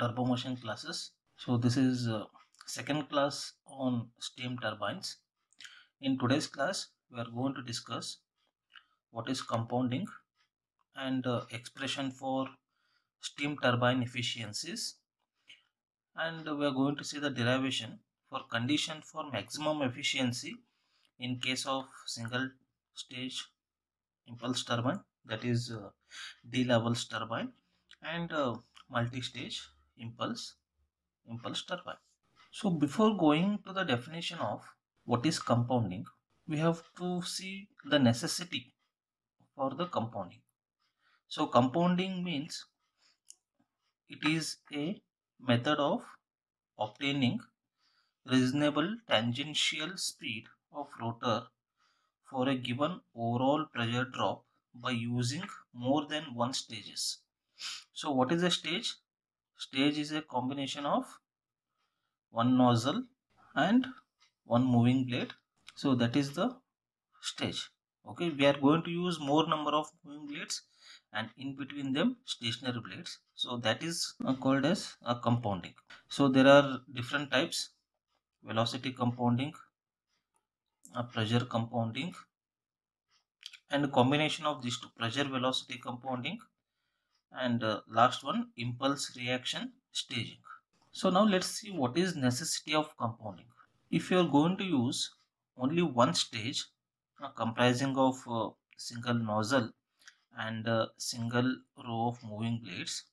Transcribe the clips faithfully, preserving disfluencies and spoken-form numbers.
turbo motion classes. So this is uh, second class on steam turbines. In today's class we are going to discuss what is compounding and uh, expression for steam turbine efficiencies, and we are going to see the derivation for condition for maximum efficiency in case of single stage impulse turbine, that is uh, D levels turbine, and uh, multi-stage impulse impulse turbine. So before going to the definition of what is compounding, we have to see the necessity for the compounding. So compounding means it is a method of obtaining reasonable tangential speed of rotor for a given overall pressure drop by using more than one stages. So what is a stage? Stage is a combination of one nozzle and one moving blade. So that is the stage. Okay, we are going to use more number of moving blades and in between them stationary blades. So that is uh, called as a compounding. So there are different types: velocity compounding, a pressure compounding, and a combination of these two, pressure velocity compounding, and uh, last one, impulse reaction staging. So now let's see what is necessity of compounding. If you are going to use only one stage uh, comprising of uh, single nozzle and a single row of moving blades,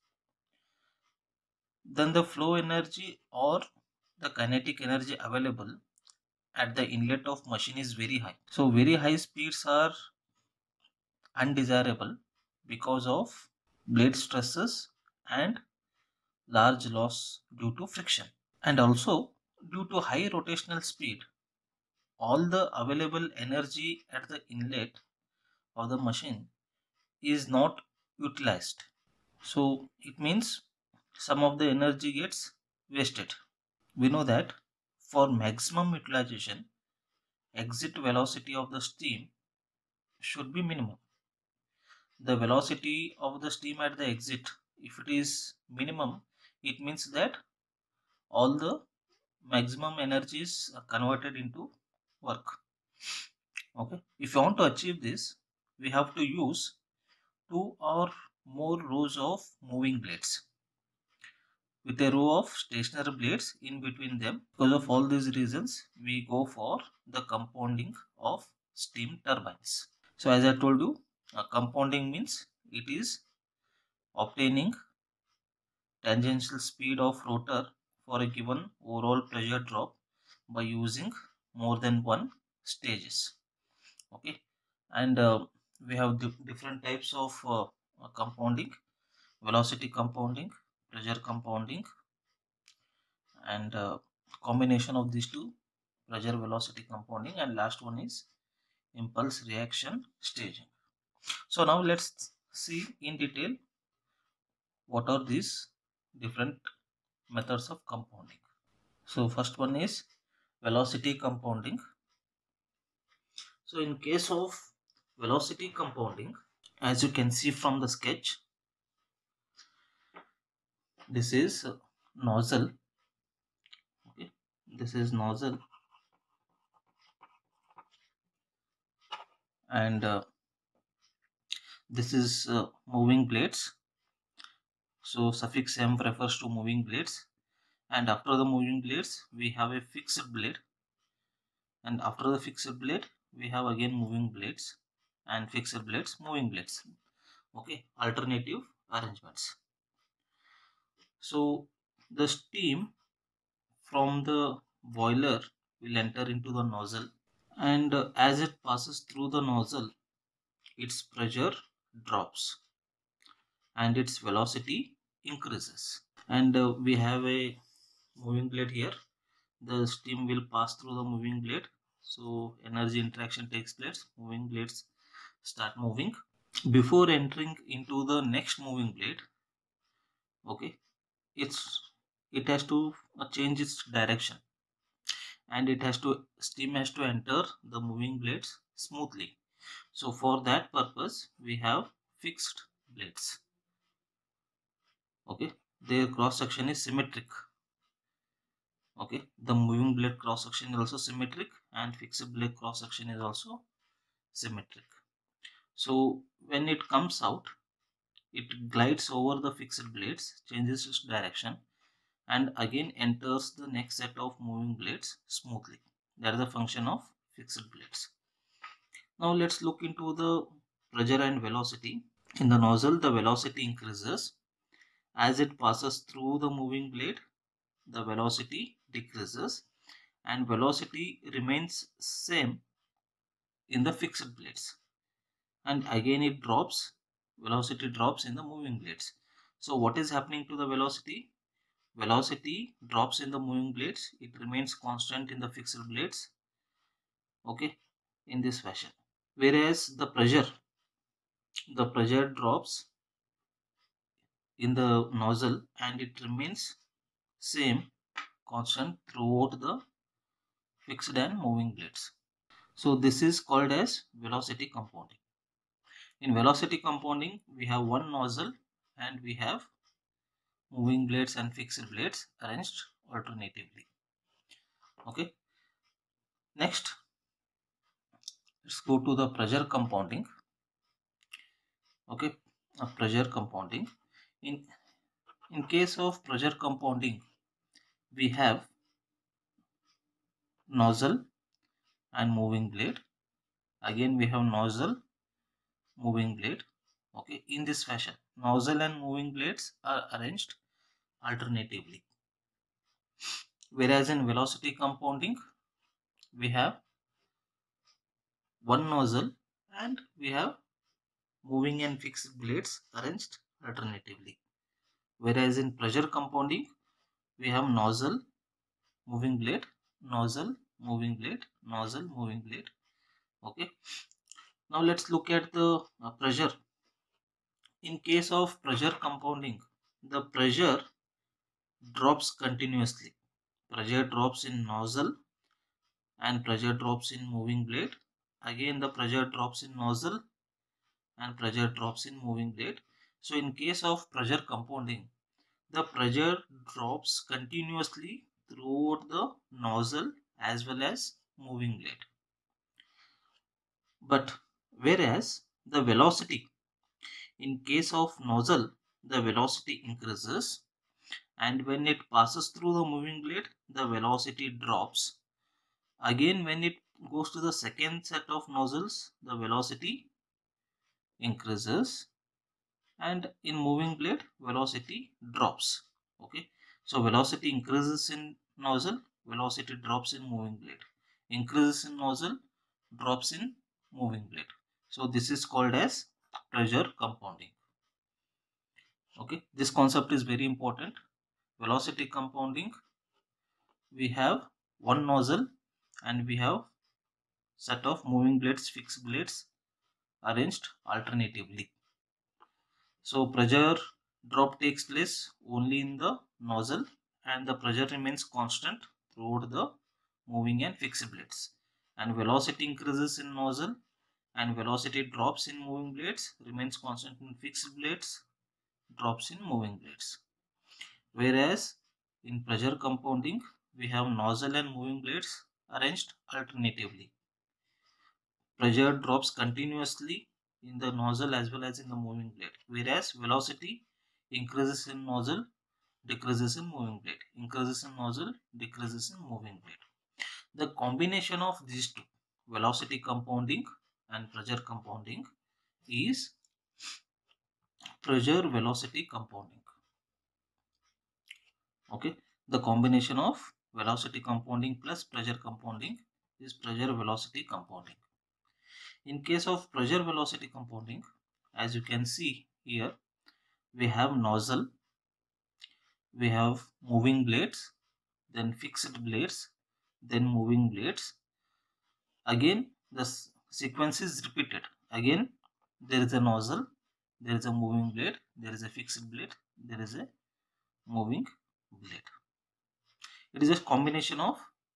then the flow energy or the kinetic energy available at the inlet of machine is very high. So very high speeds are undesirable because of blade stresses and large loss due to friction, and also due to high rotational speed all the available energy at the inlet of the machine is not utilized. So it means some of the energy gets wasted. We know that for maximum utilization, exit velocity of the steam should be minimum. The velocity of the steam at the exit, if it is minimum, it means that all the maximum energy is converted into work. Okay, if you want to achieve this, we have to use two or more rows of moving blades with a row of stationary blades in between them. Because of all these reasons, we go for the compounding of steam turbines. So as I told you, uh, compounding means it is obtaining tangential speed of rotor for a given overall pressure drop by using more than one stages. Okay, and uh, we have di different types of uh, uh, compounding: velocity compounding, pressure compounding, and uh, combination of these two, pressure velocity compounding, and last one is impulse reaction staging. So now let's see in detail what are these different methods of compounding. So first one is velocity compounding. So in case of velocity compounding, as you can see from the sketch, this is nozzle. Okay, this is nozzle, and uh, this is uh, moving blades. So suffix M refers to moving blades, and after the moving blades we have a fixed blade, and after the fixed blade we have again moving blades, and fixed blades, moving blades. Okay, alternative arrangements. So the steam from the boiler will enter into the nozzle, and uh, as it passes through the nozzle, its pressure drops and its velocity increases. And uh, we have a moving blade here. The steam will pass through the moving blade, so energy interaction takes place, moving blades start moving. Before entering into the next moving blade, okay, it's it has to uh, change its direction, and it has to steam has to enter the moving blades smoothly. So for that purpose we have fixed blades. Okay, their cross section is symmetric. Okay, the moving blade cross section is also symmetric and fixed blade cross section is also symmetric. So when it comes out, it glides over the fixed blades, changes its direction, and again enters the next set of moving blades smoothly. That is the function of fixed blades. Now let's look into the pressure and velocity. In the nozzle, the velocity increases as it passes through the moving blade. The velocity decreases and velocity remains same in the fixed blades, and again it drops, velocity drops in the moving blades. So what is happening to the velocity? Velocity drops in the moving blades, it remains constant in the fixed blades, okay, in this fashion. Whereas the pressure, the pressure drops in the nozzle and it remains same constant throughout the fixed and moving blades. So this is called as velocity compounding. In velocity compounding, we have one nozzle and we have moving blades and fixed blades arranged alternatively. Okay. Next, let's go to the pressure compounding. Okay, a pressure compounding. In in case of pressure compounding, we have nozzle and moving blade. Again, we have nozzle, moving blade. Okay, in this fashion, nozzle and moving blades are arranged alternatively. Whereas in velocity compounding, we have one nozzle and we have moving and fixed blades arranged alternatively. Whereas in pressure compounding, we have nozzle, moving blade, nozzle, moving blade, nozzle, moving blade. Okay. Now let's look at the uh, pressure. In case of pressure compounding, the pressure drops continuously. Pressure drops in nozzle and pressure drops in moving blade. Again the pressure drops in nozzle and pressure drops in moving blade. So in case of pressure compounding, the pressure drops continuously throughout the nozzle as well as moving blade. But whereas the velocity, in case of nozzle, the velocity increases, and when it passes through the moving blade, the velocity drops. Again, when it goes to the second set of nozzles, the velocity increases, and in moving blade, velocity drops. Okay, so velocity increases in nozzle, velocity drops in moving blade. Increases in nozzle, drops in moving blade. So this is called as pressure compounding. Okay, this concept is very important. Velocity compounding, we have one nozzle and we have set of moving blades, fixed blades arranged alternatively. So pressure drop takes place only in the nozzle and the pressure remains constant throughout the moving and fixed blades, and velocity increases in nozzle and velocity drops in moving blades, remains constant in fixed blades, drops in moving blades. Whereas in pressure compounding, we have nozzle and moving blades arranged alternatively. Pressure drops continuously in the nozzle as well as in the moving blade, whereas velocity increases in nozzle, decreases in moving blade, increases in nozzle, decreases in moving blade. The combination of these two, velocity compounding and pressure compounding, is pressure velocity compounding. Okay, the combination of velocity compounding plus pressure compounding is pressure velocity compounding. In case of pressure velocity compounding, as you can see here, we have nozzle, we have moving blades, then fixed blades, then moving blades. Again the sequence is repeated. Again there is a nozzle, there is a moving blade, there is a fixed blade, there is a moving blade. It is a combination of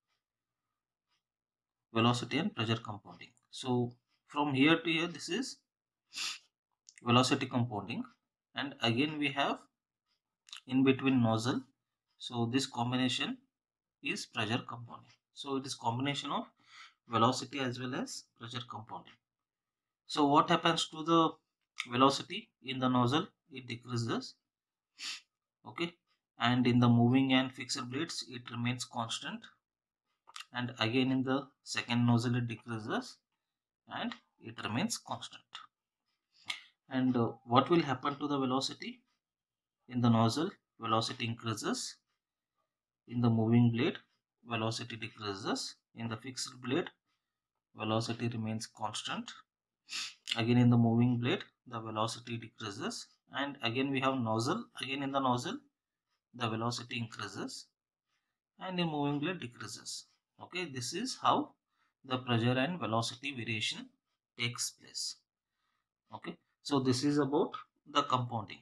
velocity and pressure compounding. So from here to here, this is velocity compounding, and again we have in between nozzle. So this combination is pressure compounding. So it is combination of velocity as well as pressure compounding. So what happens to the velocity in the nozzle? It decreases, okay, and in the moving and fixed blades it remains constant, and again in the second nozzle it decreases and it remains constant. And uh, what will happen to the velocity in the nozzle? Velocity increases. In the moving blade, velocity decreases. In the fixed blade, velocity remains constant. Again in the moving blade, the velocity decreases, and again we have nozzle. Again in the nozzle, the velocity increases, and in moving blade decreases. Okay, this is how the pressure and velocity variation takes place. Okay, so this is about the compounding.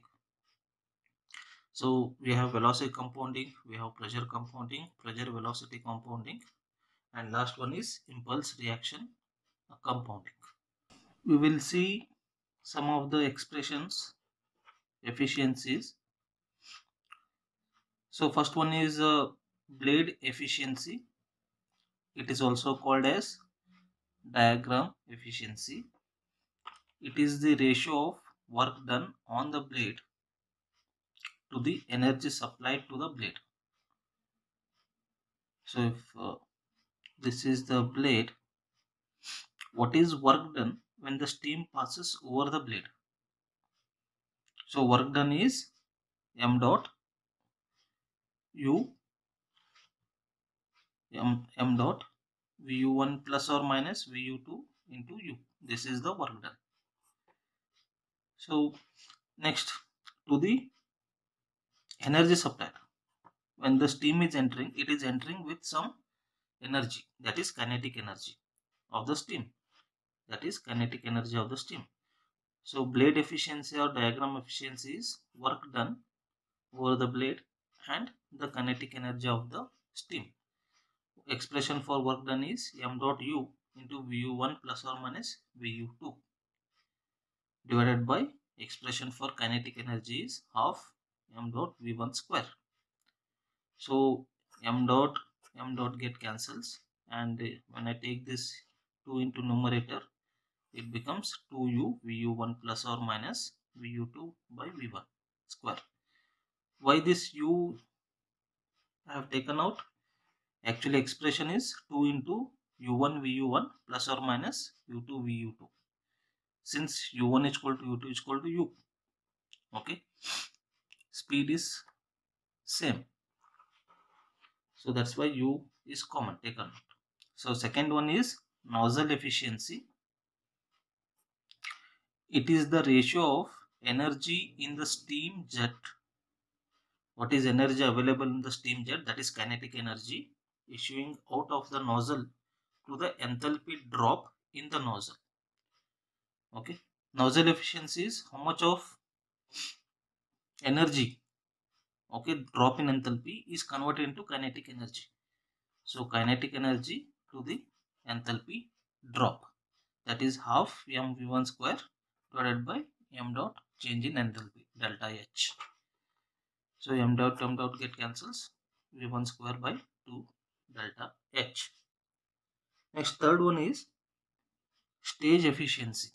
So we have velocity compounding, we have pressure compounding, pressure velocity compounding, and last one is impulse reaction compounding. We will see some of the expressions, efficiencies. So first one is uh, blade efficiency. It is also called as diagram efficiency. It is the ratio of work done on the blade to the energy supplied to the blade. So if uh, this is the blade, what is work done when the steam passes over the blade? So work done is m dot u m, m dot V U one plus or minus V U two into u. This is the work done. So next, to the energy supplied. When the steam is entering, it is entering with some energy, that is kinetic energy of the steam. That is kinetic energy of the steam. So blade efficiency or diagram efficiency is work done over the blade and the kinetic energy of the steam. Expression for work done is m dot u into V U one plus or minus V U two divided by expression for kinetic energy is half m dot V one square. So m dot m dot get cancels, and when I take this two into numerator, it becomes two u V U one plus or minus V U two by V one square. Why this u I have taken out? Actually expression is two into u one V U one plus or minus u two V U two. Since u one is equal to u two is equal to u, okay, speed is same, so that's why u is common taken. So second one is nozzle efficiency. It is the ratio of energy in the steam jet. What is energy available in the steam jet? That is kinetic energy issuing out of the nozzle to the enthalpy drop in the nozzle. Okay, nozzle efficiency is how much of energy, okay, drop in enthalpy is converted into kinetic energy. So kinetic energy to the enthalpy drop, that is half m v one square divided by m dot change in enthalpy delta H. So m dot m dot get cancels, v one square by two delta H. Next, third one is stage efficiency.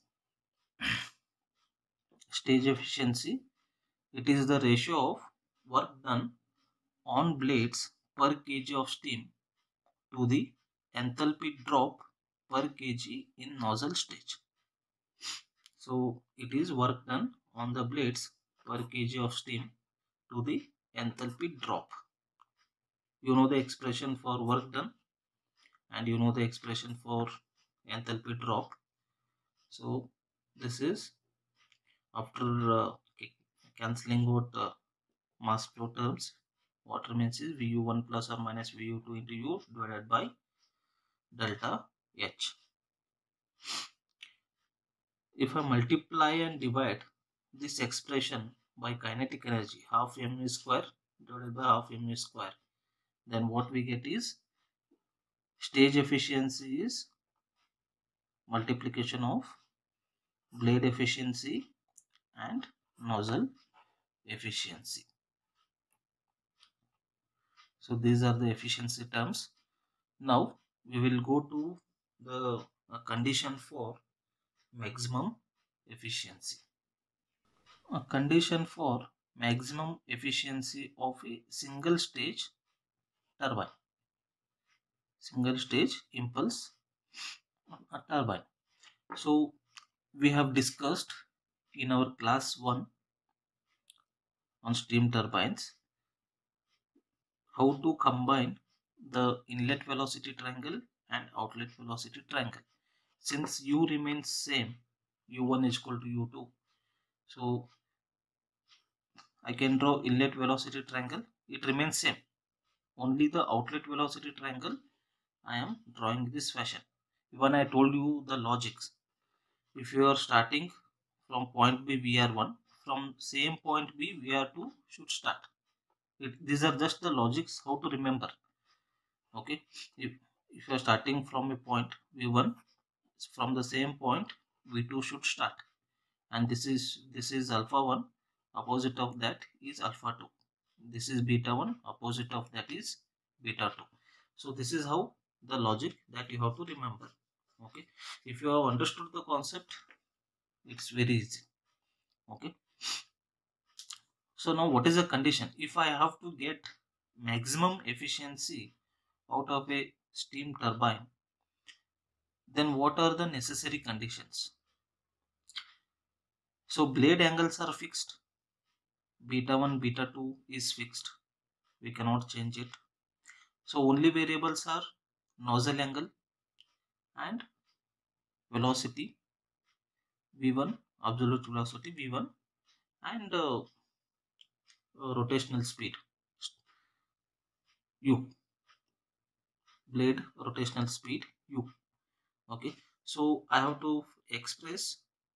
Stage efficiency, it is the ratio of work done on blades per kg of steam to the enthalpy drop per kg in nozzle stage. So it is work done on the blades per kg of steam to the enthalpy drop. You know the expression for work done and you know the expression for enthalpy drop. So this is after uh, cancelling out uh, mass flow terms, what remains is V U one plus or minus V U two into U divided by delta H. If I multiply and divide this expression by kinetic energy, half mu square divided by half mu square, then what we get is stage efficiency is multiplication of blade efficiency and nozzle efficiency. So these are the efficiency terms. Now we will go to the uh, condition for maximum efficiency. A condition for maximum efficiency of a single stage turbine, single stage impulse uh, turbine. So we have discussed in our class one on steam turbines how to combine the inlet velocity triangle and outlet velocity triangle. Since u remains same, u one is equal to u two, so I can draw inlet velocity triangle. It remains same. Only the outlet velocity triangle I am drawing this fashion. Even I told you the logics. If you are starting from point B V R one, from same point B V R two should start. It, these are just the logics how to remember. Okay, if if you are starting from a point V one, from the same point V two should start, and this is this is alpha one, opposite of that is alpha two. This is beta one, opposite of that is beta two. So this is how the logic that you have to remember. Okay, if you have understood the concept, it's very easy. Okay, so now what is the condition? If I have to get maximum efficiency out of a steam turbine, then what are the necessary conditions? So blade angles are fixed. Beta one, beta two is fixed. We cannot change it. So only variables are nozzle angle and velocity V one, absolute velocity V one, and uh, uh, rotational speed U, blade rotational speed U. Okay, so I have to express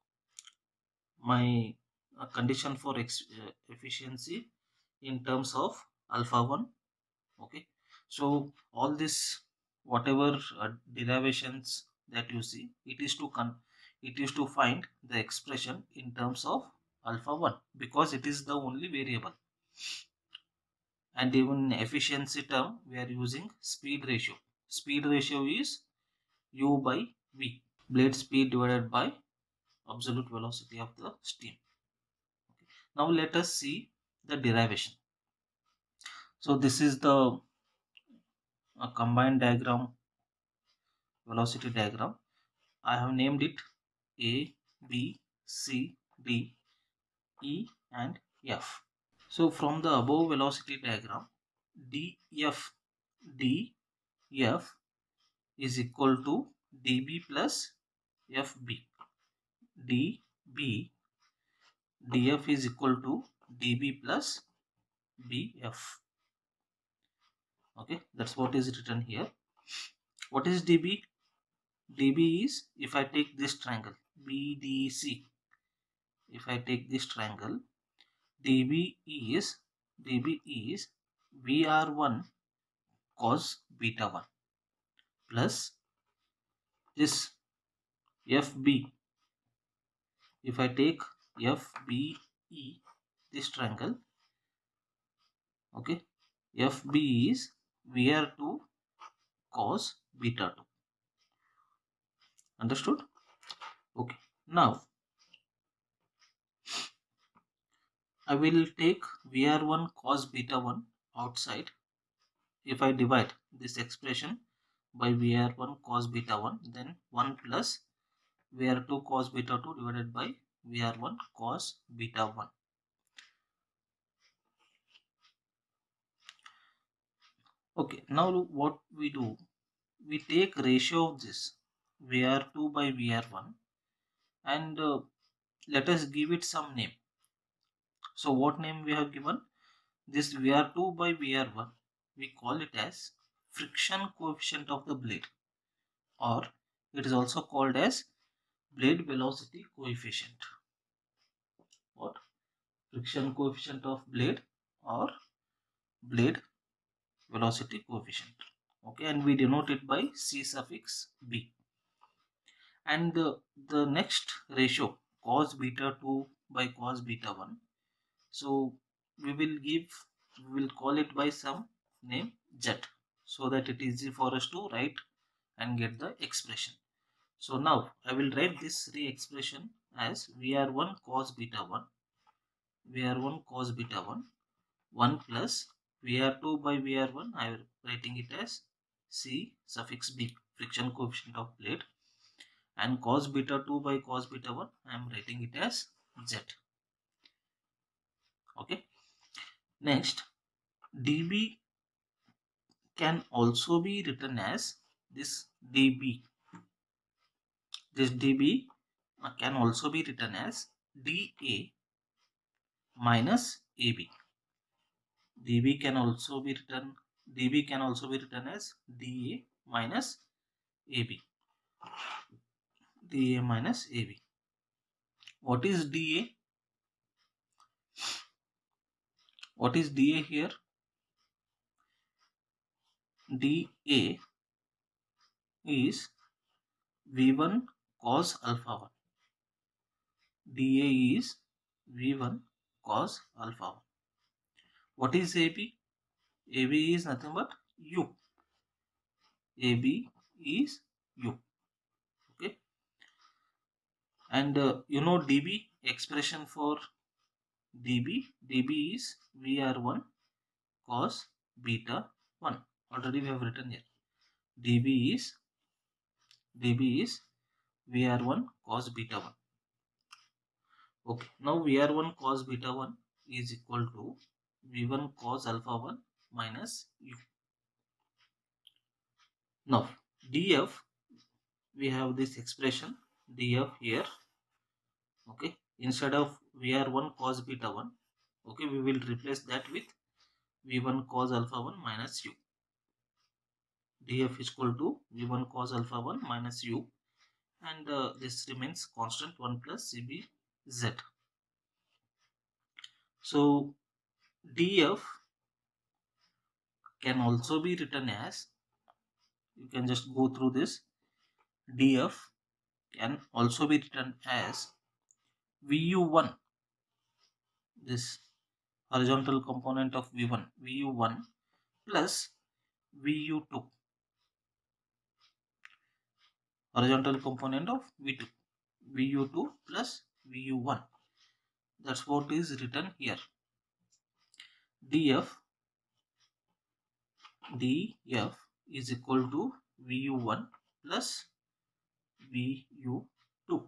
my uh, condition for ex uh, efficiency in terms of alpha one. Okay, so all this whatever uh, derivations that you see, it is to con it is to find the expression in terms of alpha one, because it is the only variable. And even efficiency term we are using speed ratio. Speed ratio is u by v, blade speed divided by absolute velocity of the steam. Okay. Now let us see the derivation. So this is the uh, combined diagram, velocity diagram. I have named it A, B, C, D, E and F. So from the above velocity diagram, df df is equal to db plus fb. db df is equal to db plus bf. Okay, that's what is written here. What is db? db is, if I take this triangle B D C, if I take this triangle, db is db is V R one cos beta one plus this F B. If I take F B E, this triangle, okay, F B is V R two cos beta two. Understood? Okay. Now I will take V R one cos beta one outside. If I divide this expression by V R one cos beta one, then one plus V R two cos beta two divided by V R one cos beta one. Okay, now what we do, we take ratio of this V R two by V R one and uh, let us give it some name. So what name we have given? This V R two by V R one, we call it as friction coefficient of the blade, or it is also called as blade velocity coefficient. What? Friction coefficient of blade or blade velocity coefficient. Okay, and we denote it by C suffix B. And the, the next ratio, cos beta two by cos beta one. So we will give, we will call it by some name. z, so that it is easy for us to write and get the expression. So now I will write this three expression as V R one cos beta one, V R one cos beta one, one plus V R two by V R one, I am writing it as C suffix B, friction coefficient of plate, and cos beta two by cos beta one, I am writing it as Z. Okay. Next, dB can also be written as this dB. This dB can also be written as dA minus A B. dB can also be written dB can also be written as dA minus A B. dA minus A B. What is dA? What is dA here? dA is V one cos alpha one. dA is V one cos alpha one. What is A B? A B is nothing but U. A B is U. Okay. And uh, you know dB, expression for dB. dB is V R one cos beta one. Already we have written here. dB is dB is V R one cos beta one. Okay. Now V R one cos beta one is equal to V one cos alpha one minus U. Now dF, we have this expression dF here. Okay, instead of V R one cos beta one, okay, we will replace that with V one cos alpha one minus U. dF is equal to V one cos alpha one minus U, and uh, this remains constant one plus C B Z. So dF can also be written as, you can just go through this, dF can also be written as V U one, this horizontal component of V one, V U one plus V U two, horizontal component of V two, V U two plus V U one. That's what is written here. dF dF is equal to V U one plus V U two.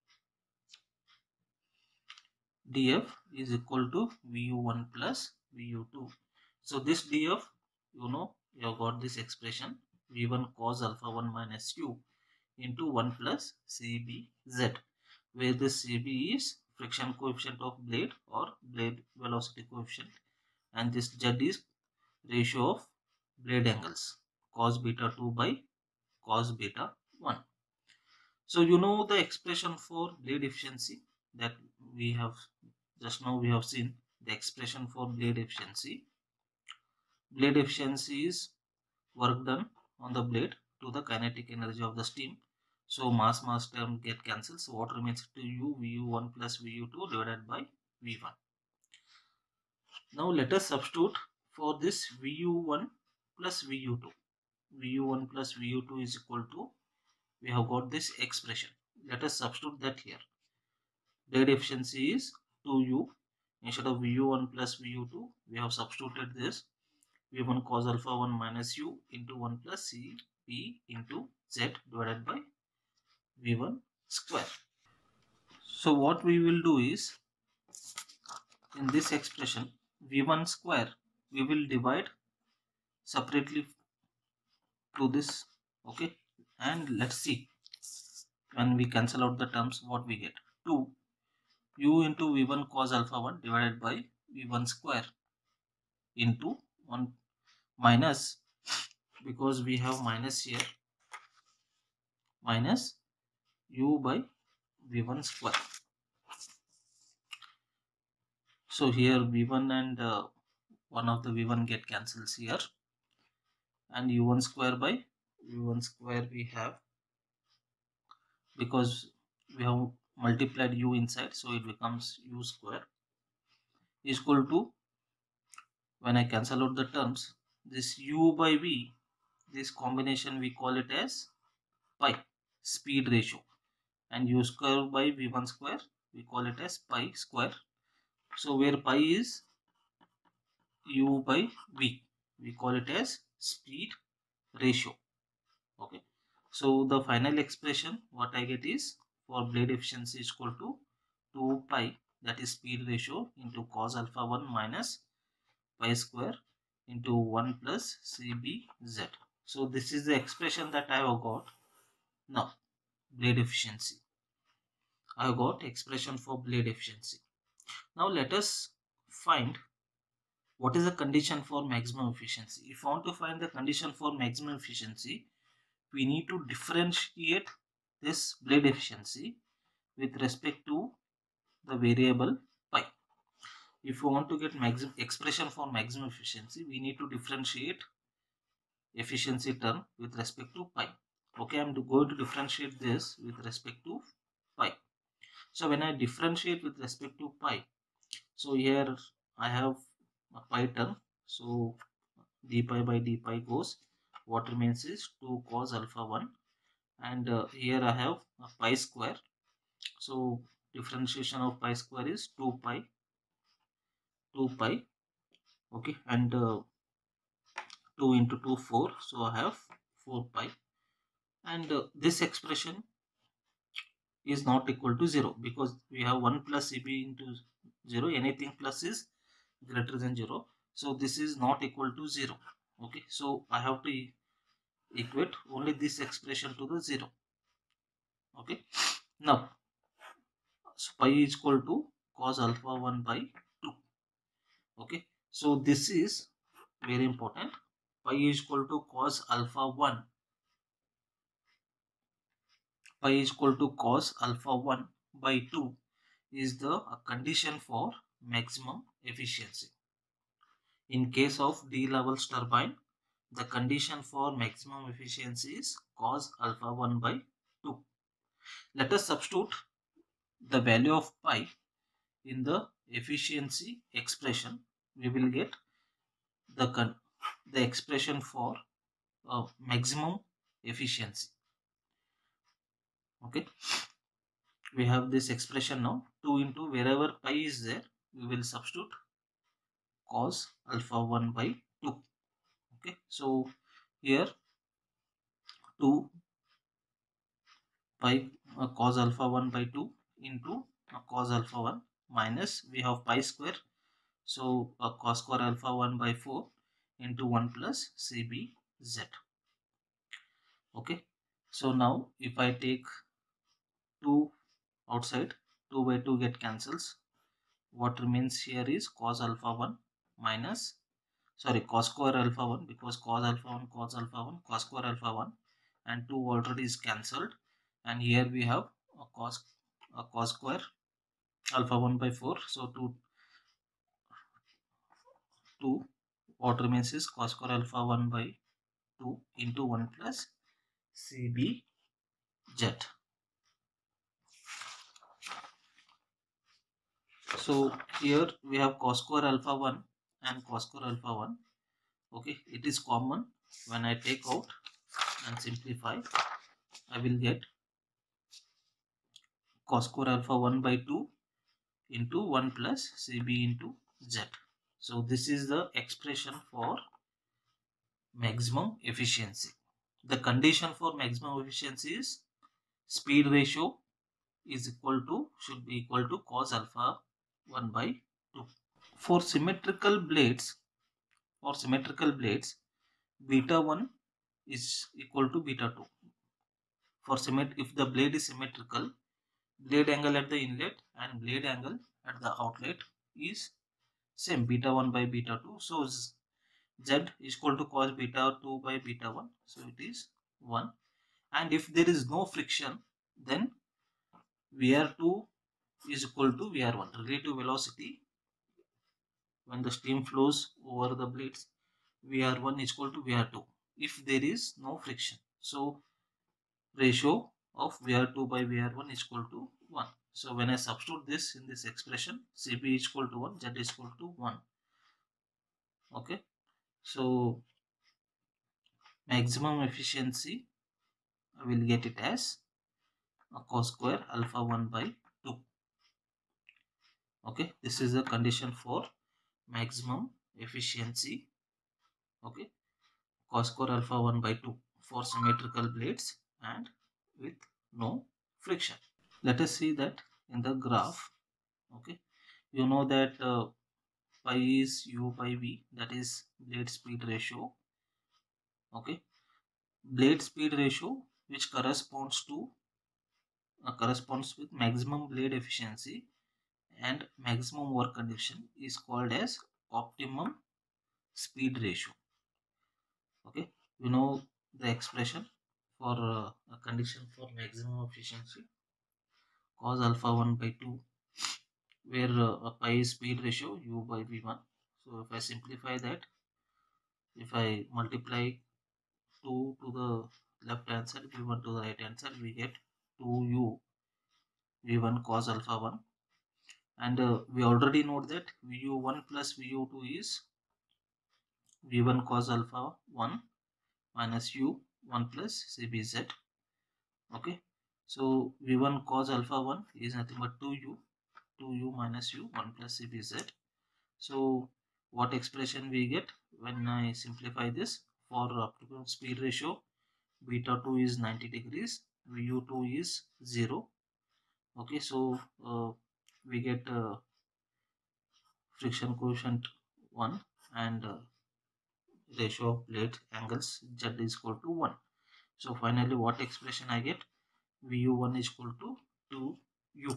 dF is equal to V U one plus V U two. So this dF, you know, you have got this expression V one cos alpha one minus U into one plus C B Z, where this C B is friction coefficient of blade or blade velocity coefficient, and this Z is ratio of blade angles cos beta two by cos beta one. So you know the expression for blade efficiency that we have just now we have seen the expression for blade efficiency. Blade efficiency is work done on the blade to the kinetic energy of the steam. So mass mass term get cancelled. So what remains to you? V U one plus V U two divided by V one. Now let us substitute for this V U one plus V U two. V U one plus V U two is equal to, we have got this expression. Let us substitute that here. Blade efficiency is two U. Instead of V U one plus V U two, we have substituted this V one cos alpha one minus U into one plus C P into Z divided by V one square. So what we will do is, in this expression V one square, we will divide separately to this. Okay, and let's see, when we cancel out the terms, what we get. two U into V one cos alpha one divided by V one square into one minus, because we have minus here, minus U by V one square. So here V one and uh, one of the V one get cancels here, and U one square by U one square we have, because we have multiplied U inside, so it becomes U square is equal to, when I cancel out the terms, this U by V, this combination we call it as pi, speed ratio, and U square by V one square we call it as pi square. So where pi is U by V, we call it as speed ratio. Okay, so the final expression what I get is for blade efficiency is equal to two pi, that is speed ratio, into cos alpha one minus pi square into one plus C B Z. So this is the expression that I have got. Now blade efficiency, I have got expression for blade efficiency. Now let us find what is the condition for maximum efficiency. If I want to find the condition for maximum efficiency, we need to differentiate this blade efficiency with respect to the variable pi. If we want to get maximum expression for maximum efficiency, we need to differentiate efficiency term with respect to pi. Okay, I'm going to differentiate this with respect to pi. So when I differentiate with respect to pi, so here I have a pi term, so d pi by d pi goes, what remains is two cos alpha one, and uh, here I have a pi square, so differentiation of pi square is two pi, two pi, okay, and uh, two into two, four, so I have four pi, and uh, this expression is not equal to zero because we have one plus C B into zero, anything plus is greater than zero, so this is not equal to zero. Okay, so I have to equate only this expression to the zero. Okay, now so pi is equal to cos alpha one by two. Okay, so this is very important. Pi is equal to cos alpha one, pi is equal to cos alpha one by two is the uh, condition for maximum efficiency. In case of D-levels turbine, the condition for maximum efficiency is cos alpha one by two. Let us substitute the value of pi in the efficiency expression. We will get the, the expression for uh, maximum efficiency. Okay, we have this expression now. two into wherever pi is there, we will substitute cos alpha one by two. Okay, so here two pi uh, cos alpha one by two into uh, cos alpha one minus we have pi square, so uh, cos square alpha one by four into one plus C B Z. Okay, so now if I take two outside, two by two get cancels, what remains here is cos alpha one minus, sorry, cos square alpha one, because cos alpha one, cos alpha one, cos square alpha one, and two already is cancelled, and here we have a cos a cos square alpha one by four, so two two what remains is cos square alpha one by two into one plus C B Z. So here we have cos square alpha one and cos square alpha one. Okay, it is common. When I take out and simplify, I will get cos square alpha one by two into one plus C B into Z. So this is the expression for maximum efficiency. The condition for maximum efficiency is speed ratio is equal to, should be equal to cos alpha one by two. For symmetrical blades, for symmetrical blades, beta one is equal to beta two. For symmet if the blade is symmetrical, blade angle at the inlet and blade angle at the outlet is same, beta one by beta two. So Z is equal to cos beta two by beta one. So it is one. And if there is no friction, then V R two is equal to V R one. Relative velocity when the steam flows over the blades, V R one is equal to V R two if there is no friction. So ratio of V R two by V R one is equal to one. So when I substitute this in this expression, C B is equal to one, Z is equal to one. Okay, so maximum efficiency, I will get it as cos square alpha one by two. Okay, this is the condition for maximum efficiency. Okay, cos square alpha one by two for symmetrical blades and with no friction. Let us see that in the graph. Okay, you know that uh, pi is u by v, that is blade speed ratio. Okay, blade speed ratio which corresponds to uh, corresponds with maximum blade efficiency and maximum work condition is called as optimum speed ratio. Okay, you know the expression for uh, a condition for maximum efficiency, cos alpha one by two, where uh, pi is speed ratio u by v one. So if I simplify that, if I multiply two to the left hand side, v one to the right hand side, we get two u v one cos alpha one, and uh, we already know that vu one plus vu two is v one cos alpha one minus u one plus cbz. Okay, so v one cos alpha one is nothing but two u, two u minus u one plus cbz. So what expression we get when I simplify this? For optimum speed ratio, beta two is ninety degrees, vu two is zero. Okay, so uh, we get uh, friction coefficient one, and uh, ratio of blade angles z is equal to one. So finally what expression I get? vu one is equal to two u.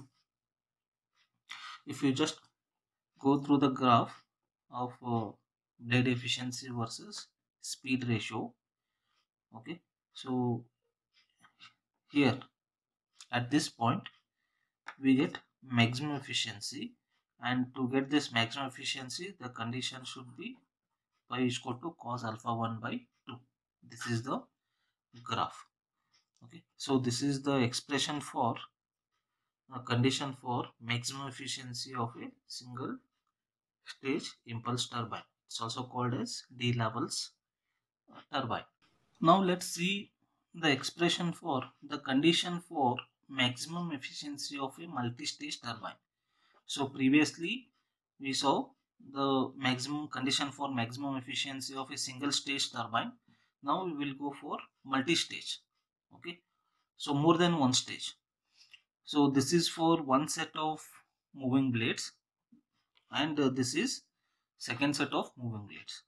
If you just go through the graph of uh, blade efficiency versus speed ratio. Okay, so here at this point we get maximum efficiency, and to get this maximum efficiency the condition should be pi is equal to cos alpha one by two. This is the graph. Okay, so this is the expression for a condition for maximum efficiency of a single stage impulse turbine. It's also called as D-Levels uh, turbine. Now let's see the expression for the condition for maximum efficiency of a multi-stage turbine. So previously we saw the maximum condition for maximum efficiency of a single stage turbine. Now we will go for multi-stage. Okay, so more than one stage. So this is for one set of moving blades, and uh, this is second set of moving blades.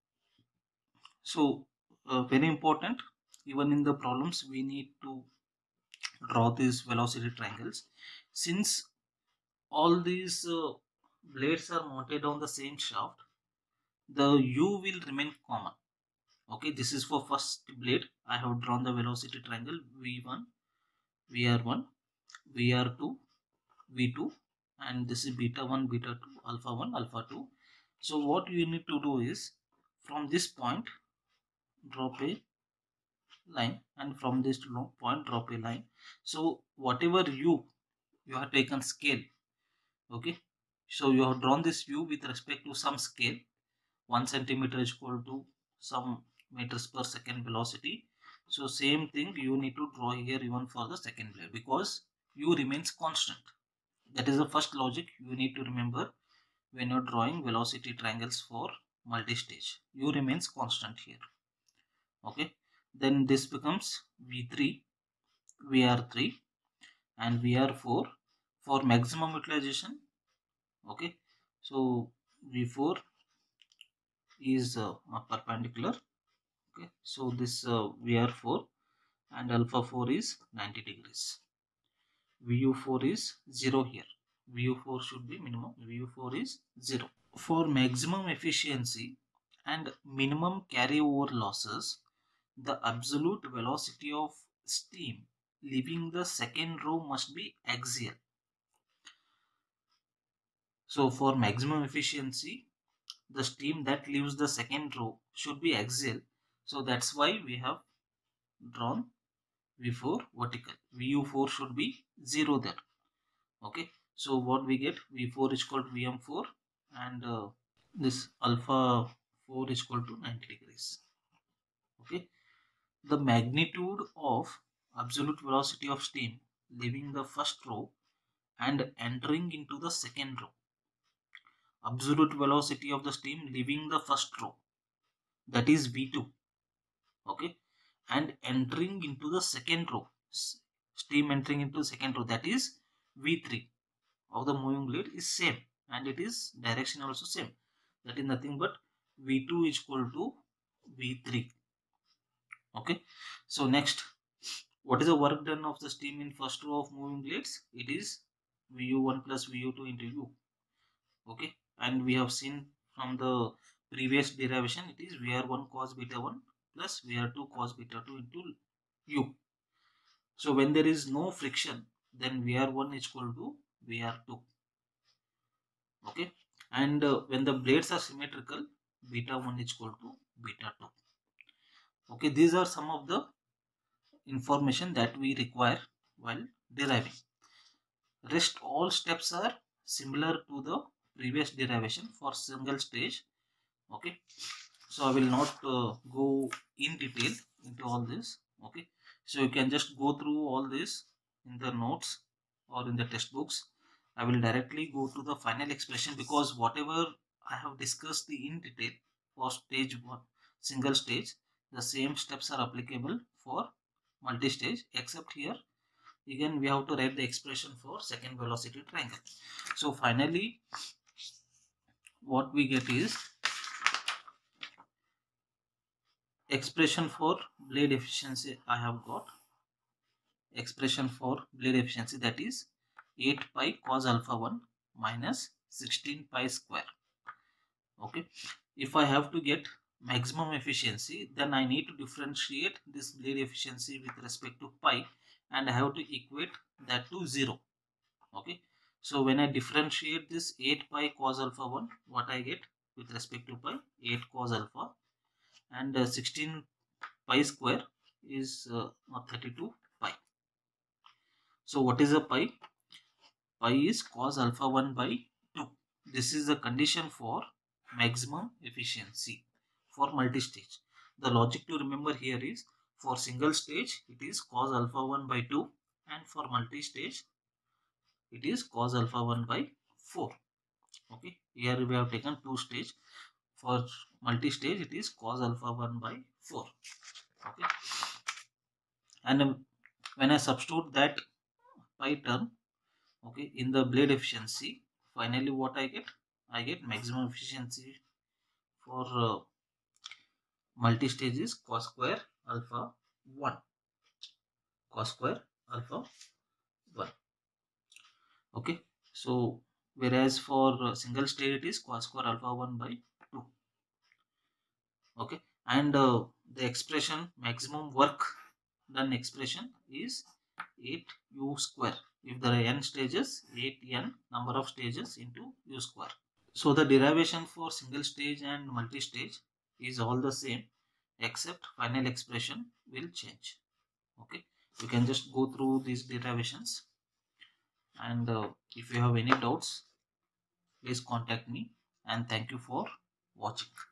So uh, very important, even in the problems we need to draw these velocity triangles. Since all these uh, blades are mounted on the same shaft, the u will remain common. Okay, this is for first blade. I have drawn the velocity triangle v one, v r one, v r two, v two, and this is beta one, beta two, alpha one, alpha two. So what you need to do is, from this point drop a line, and from this point drop a line. So whatever u you have taken scale. Okay, so you have drawn this u with respect to some scale. One centimeter is equal to some meters per second velocity. So same thing you need to draw here even for the second blade, because u remains constant. That is the first logic you need to remember when you're drawing velocity triangles for multi-stage. U remains constant here. Okay, then this becomes v three, v r three, and v r four for maximum utilization. Okay, so v four is uh, perpendicular. Okay, so this uh, v r four and alpha four is ninety degrees. vu four is zero here. vu four should be minimum. vu four is zero. For maximum efficiency and minimum carryover losses, the absolute velocity of steam leaving the second row must be axial. So for maximum efficiency, the steam that leaves the second row should be axial. So that's why we have drawn v four vertical. vu four should be zero there. Okay, so what we get, v four is equal to v m four, and uh, this alpha four is equal to ninety degrees. Okay, the magnitude of absolute velocity of steam leaving the first row and entering into the second row. Absolute velocity of the steam leaving the first row, that is V two, okay, and entering into the second row, steam entering into the second row, that is V three of the moving blade is same, and it is direction also same, that is nothing but V two is equal to V three. Okay, so next, what is the work done of the steam in first row of moving blades? It is V U one plus V U two into U. Okay, and we have seen from the previous derivation, it is V R one cos beta one plus V R two cos beta two into U. So when there is no friction, then V R one is equal to V R two. Okay, and uh, when the blades are symmetrical, beta one is equal to beta two. Okay, these are some of the information that we require while deriving. Rest all steps are similar to the previous derivation for single stage. Okay, so I will not uh, go in detail into all this. Okay, so you can just go through all this in the notes or in the textbooks. I will directly go to the final expression, because whatever I have discussed the in detail for stage one, single stage, the same steps are applicable for multi-stage, except here again we have to write the expression for second velocity triangle. So finally what we get is expression for blade efficiency. I have got expression for blade efficiency, that is eight pi cos alpha one minus sixteen pi square. Okay, if I have to get maximum efficiency, then I need to differentiate this blade efficiency with respect to pi, and I have to equate that to zero. Okay, so when I differentiate this eight pi cos alpha one, what I get with respect to pi? eight cos alpha, and uh, sixteen pi square is uh, thirty-two pi. So what is a pi? Pi is cos alpha one by two. This is the condition for maximum efficiency for multi-stage. The logic to remember here is, for single stage it is cos alpha one by two, and for multi-stage it is cos alpha one by four. Okay, here we have taken two stage. For multi-stage it is cos alpha one by four. Okay, and um, when I substitute that pi term, okay, in the blade efficiency, finally what I get? I get maximum efficiency for uh, multi-stage is cos square alpha one. Cos square alpha one. Okay, so whereas for uh, single stage it is cos square alpha one by two. Okay, and uh, the expression maximum work done expression is eight u square. If there are n stages, eight n number of stages into u square. So the derivation for single stage and multi-stage is all the same, except final expression will change. Okay, you can just go through these derivations, and uh, if you have any doubts, please contact me, and thank you for watching.